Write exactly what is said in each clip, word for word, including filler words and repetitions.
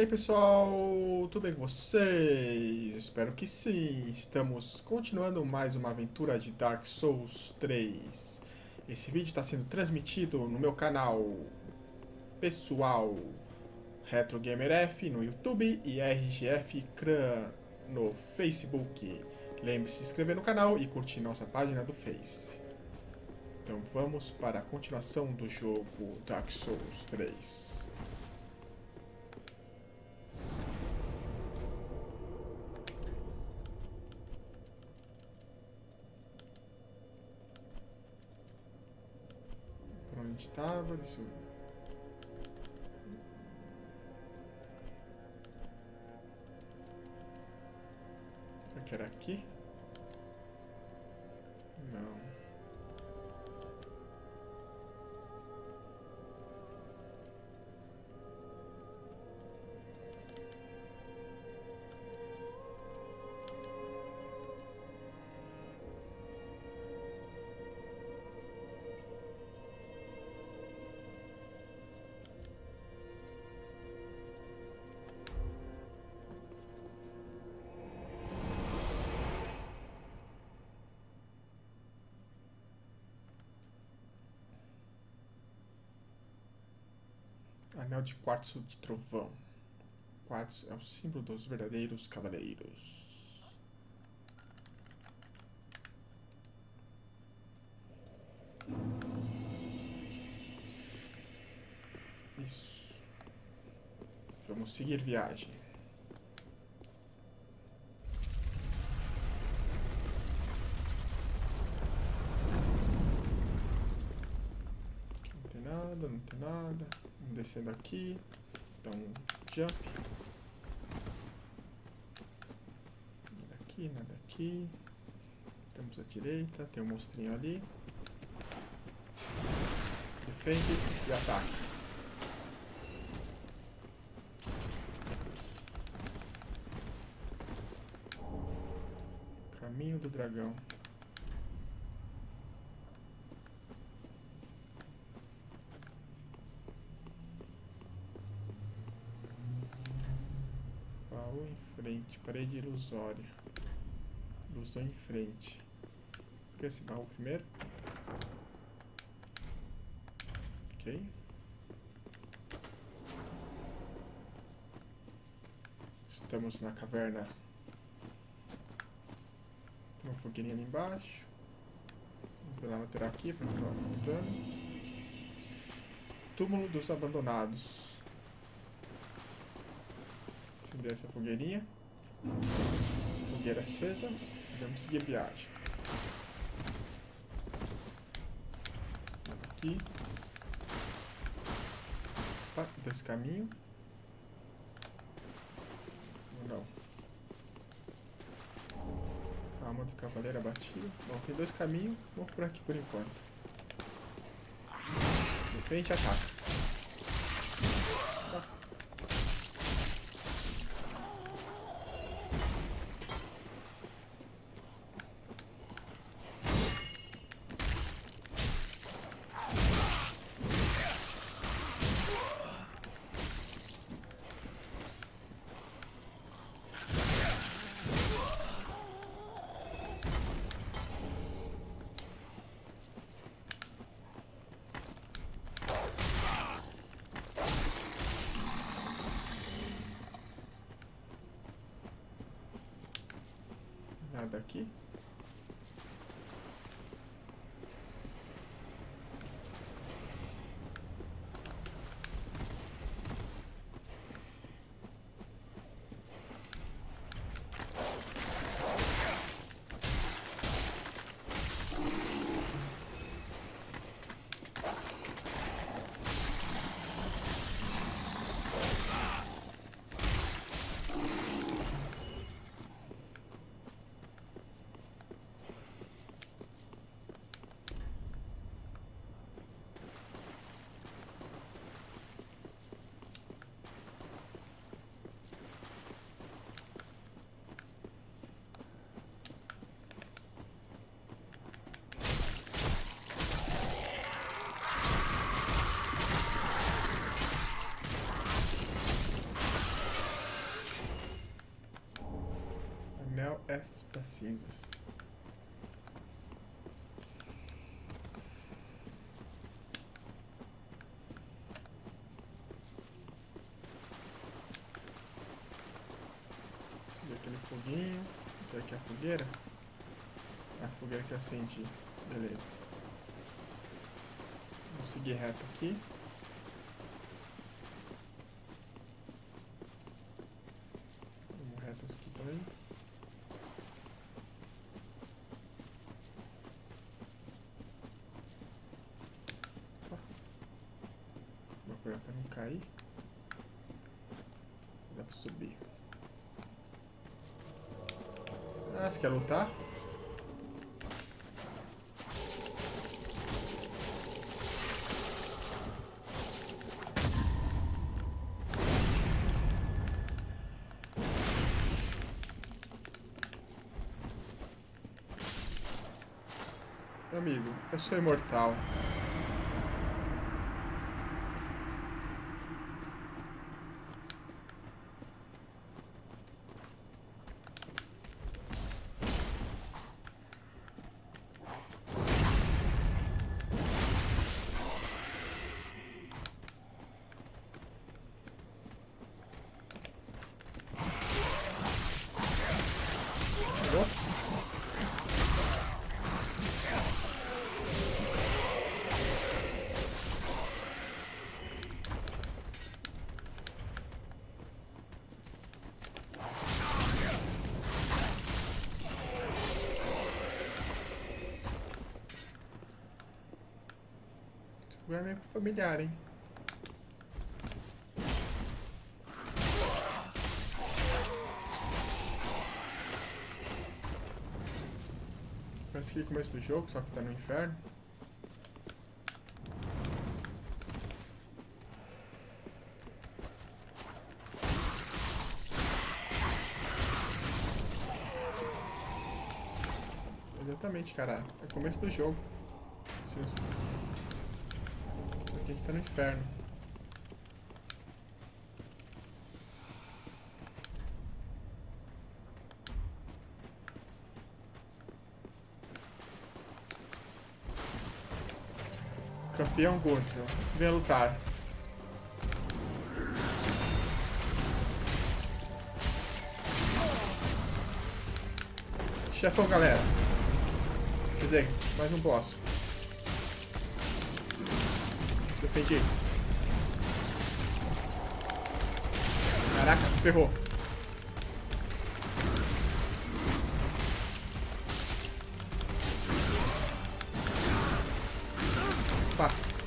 pessoal, tudo bem com vocês? Espero que sim. Estamos continuando mais uma aventura de Dark Souls três. Esse vídeo está sendo transmitido no meu canal pessoal Retro Gamer F no YouTube e R G F Cran no Facebook. Lembre-se de se inscrever no canal e curtir nossa página do Face. Então vamos para a continuação do jogo Dark Souls três. Onde estava? Deixa eu... Será que era aqui? Não. Anel de quartzo de trovão. Quartzo é o símbolo dos verdadeiros cavaleiros. Isso. Vamos seguir viagem. Aqui não tem nada, não tem nada. Descendo aqui, então jump. Nada aqui, nada aqui. Temos à direita, tem um monstrinho ali. Defende e ataca. Caminho do dragão. Baú em frente, parede ilusória. Ilusão em frente. Quer esse baú primeiro? Ok. Estamos na caverna. Tem uma fogueirinha ali embaixo. Vamos pela lateral aqui para não tomar muito dano. Túmulo dos abandonados. Acender essa fogueirinha. Fogueira acesa. Vamos seguir viagem. Aqui. Opa, dois caminhos. Não. Alma do cavaleiro abatido. Bom, tem dois caminhos. Vamos por aqui por enquanto. De frente, ataca. Nada aqui. Neo Exo das Cinzas. Subir aquele foguinho. Ver aqui a fogueira. A fogueira que eu acendi. Beleza. Vamos seguir reto aqui. Vamos reto aqui também. Vou apoiar para não cair. Dá para subir. Ah, você quer lutar? Meu amigo, eu sou imortal. É meio familiar, hein? Parece que é o começo do jogo, só que tá no inferno. Exatamente, cara. É o começo do jogo. Aqui a gente tá no inferno. Campeão Guthrum, venha lutar. Chefão, galera. Quer dizer, mais um boss. Defendi. Caraca, ferrou. Pá.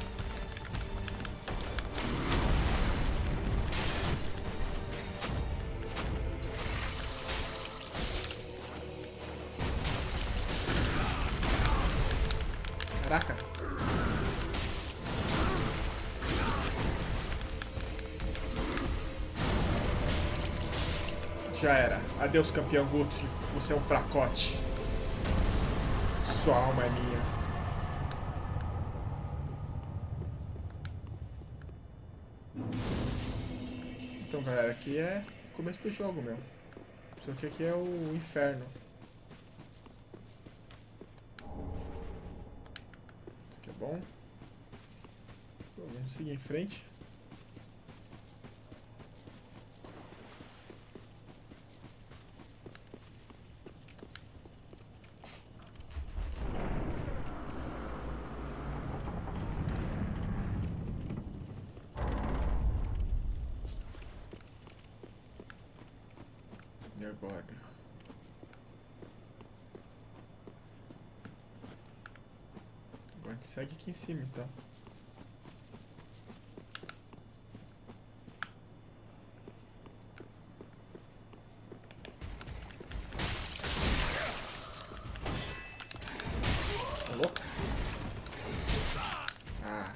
Caraca. Já era. Adeus, campeão Guthrum. Você é um fracote. Sua alma é minha. Então, galera, aqui é o começo do jogo, meu. Só que aqui é o inferno. Isso aqui é bom. Vamos seguir em frente. E agora? Agora a gente segue aqui em cima, então. Tá louco? Ah.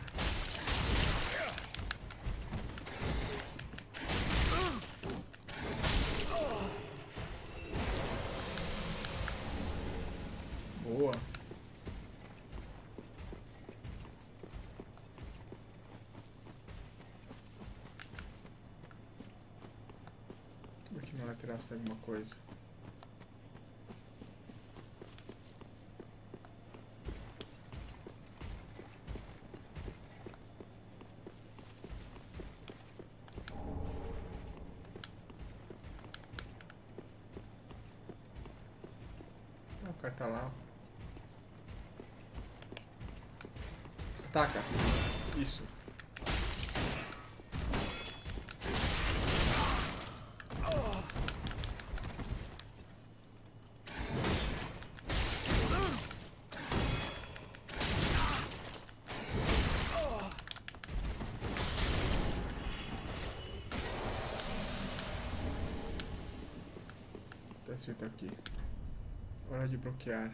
Boa. Aqui na lateral se tem alguma coisa. carta lá. Ataca. Isso. Tá escrito aqui. Hora de bloquear.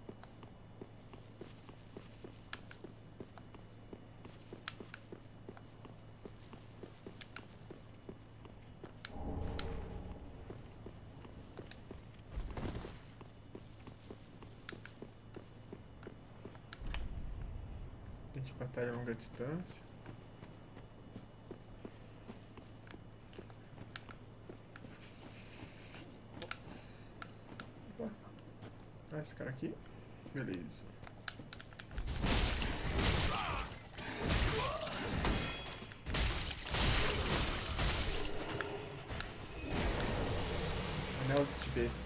Tente batalha a longa distância. Ah, esse cara aqui. Beleza. Anel de Vespa.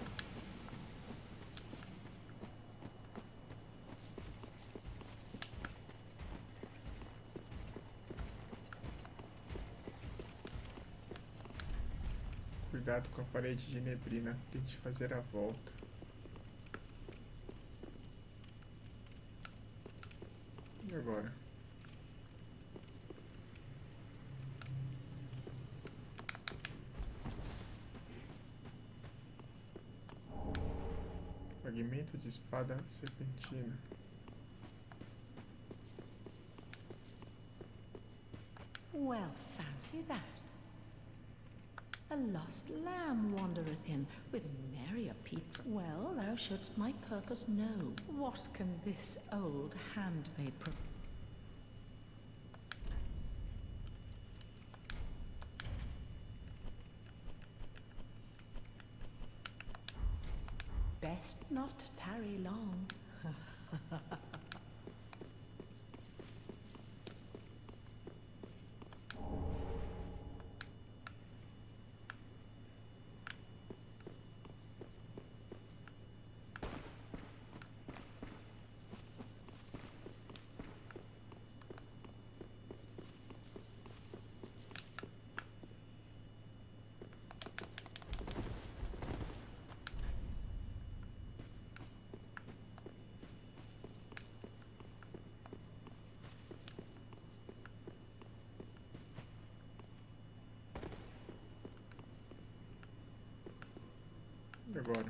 Cuidado com a parede de neblina. Tente fazer a volta. E agora? Fragmento de espada serpentina. Well, fancy that. A lost lamb wandereth in, with nary a peep. Well, thou shouldst my purpose know. What can this old handmaid pro- Best not tarry long. E agora?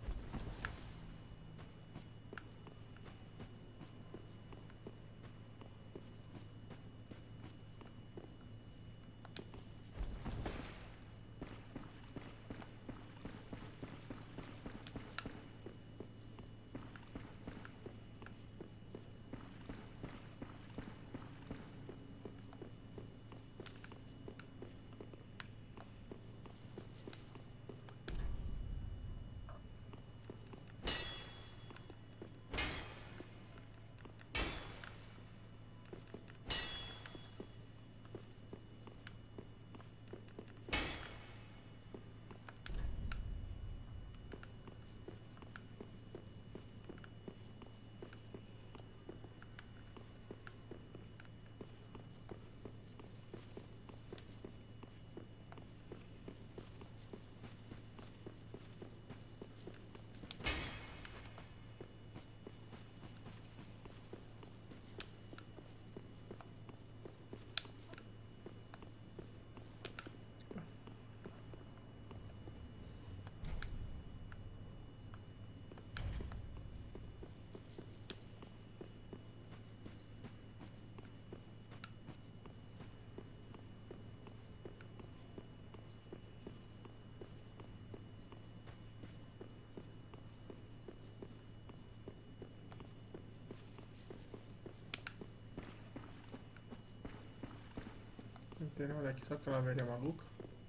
Não tem nada aqui, só aquela velha maluca.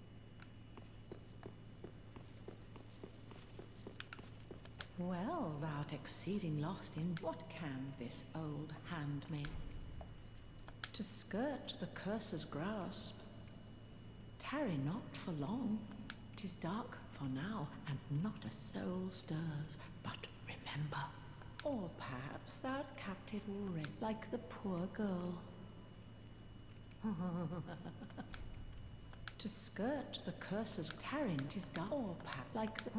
Well, thou'rt exceeding lost in what can this old handmaid to skirt the curse's grasp? Tarry not for long. 'Tis dark for now, and not a soul stirs. But remember. remember. Or perhaps that captive already, like the poor girl. To skirt the curses of Tarrant is dark. Or perhaps like the...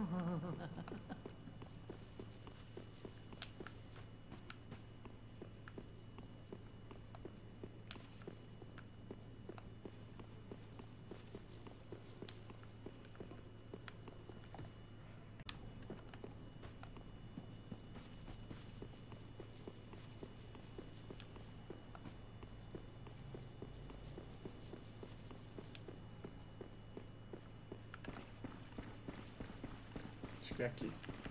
Acho que é aqui.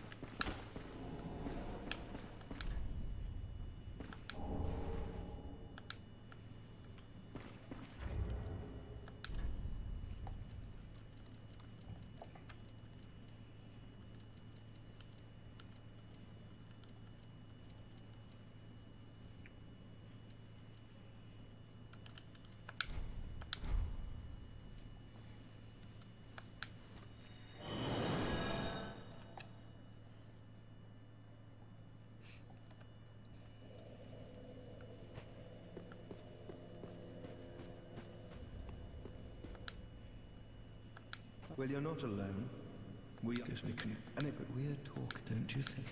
Well, you're not alone. We are speaking. And but weird talk, don't you think?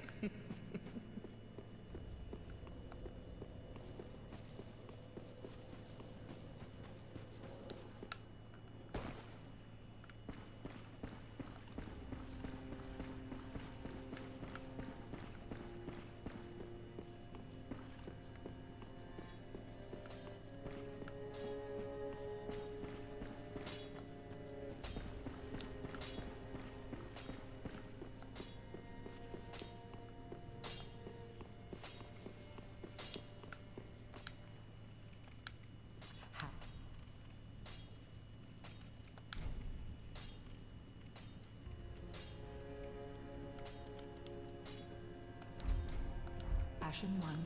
Ashen one.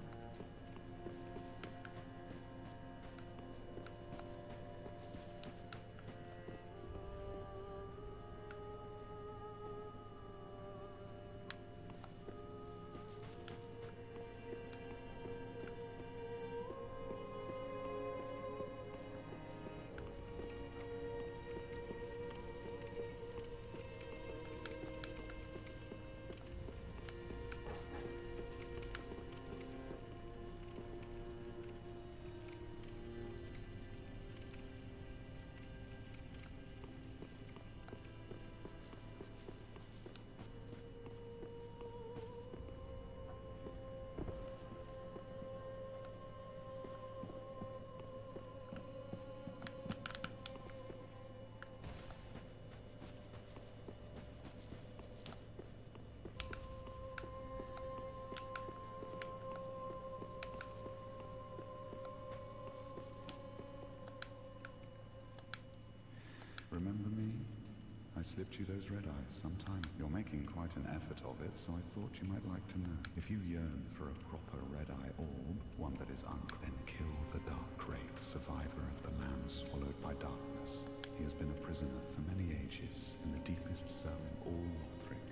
Remember me? I slipped you those red eyes sometime. You're making quite an effort of it, so I thought you might like to know. If you yearn for a proper red-eye orb, one that is un- then kill the Dark Wraith, survivor of the land swallowed by darkness. He has been a prisoner for many ages in the deepest cell in all Lothric.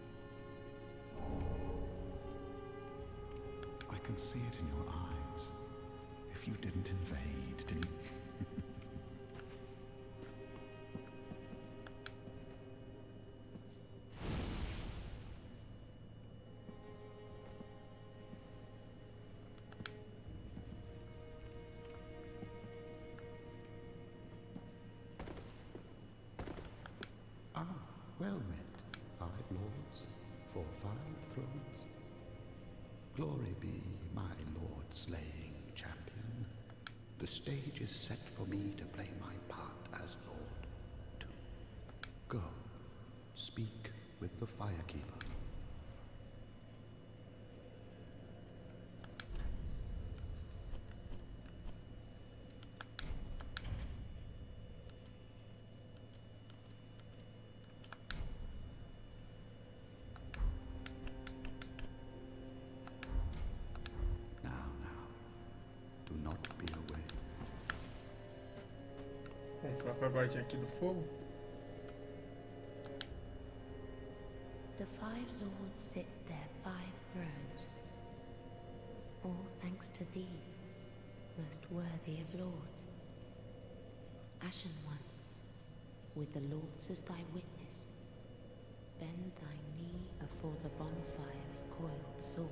I can see it in your eyes. If you didn't invade, didn't... Ah, well met. Five lords, for five thrones. Glory be my lord slaying champion. The stage is set for me to play my part as lord, too. Go, speak with the Firekeeper. Vamos falar com a guardinha aqui do fogo. The The five lords sit their five thrones, all thanks to thee, most worthy of lords. Ashen One, with the lords as thy witness, bend thy knee afore the bonfire's coiled sword,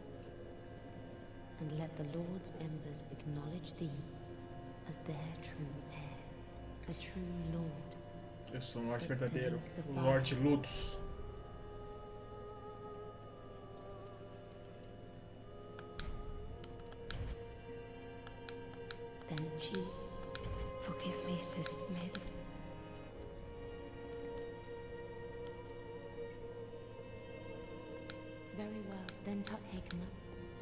and let the lords' embers acknowledge thee as their true heir, a true lord. Eu sou o Lorde verdadeiro, o Lorde Ludus. Then she, forgive me, sister, may the very well, then Tut taken up.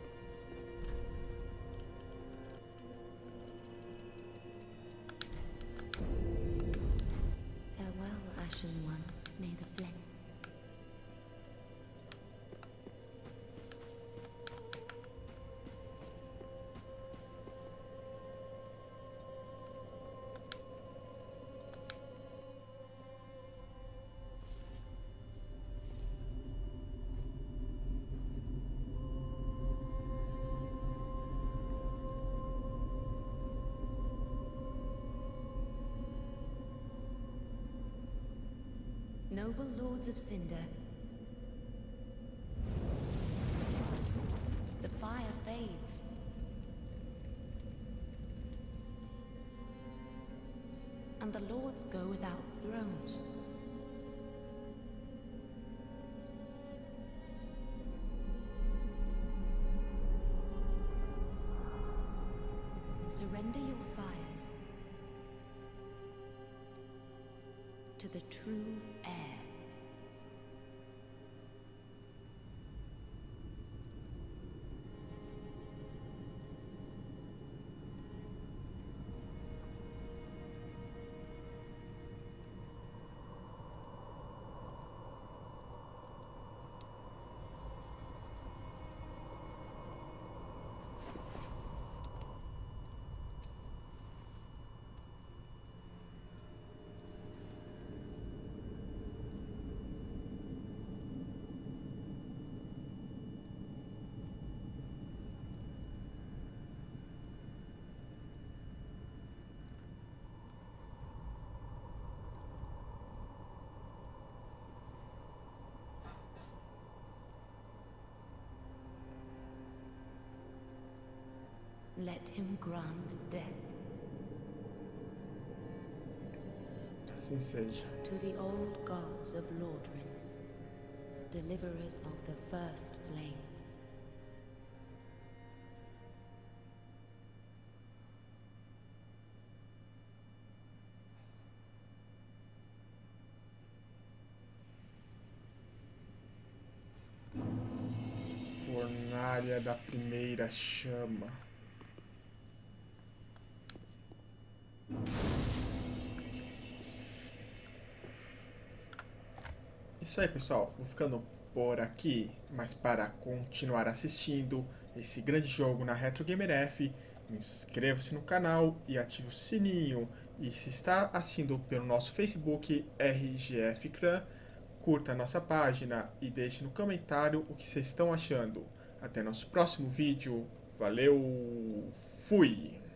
Farewell, Ashen One, may the flame. Noble lords of Cinder, the fire fades. And the lords go without thrones. Surrender your fires to the true heir. Let him grant death Assim seja. to the old gods of Lordran, deliverers of the first flame. Fornalha da primeira chama. Isso aí, pessoal, vou ficando por aqui, mas para continuar assistindo esse grande jogo na Retro Gamer F, inscreva-se no canal e ative o sininho. E se está assistindo pelo nosso Facebook R G F Clan, curta a nossa página e deixe no comentário o que vocês estão achando. Até nosso próximo vídeo. Valeu, fui!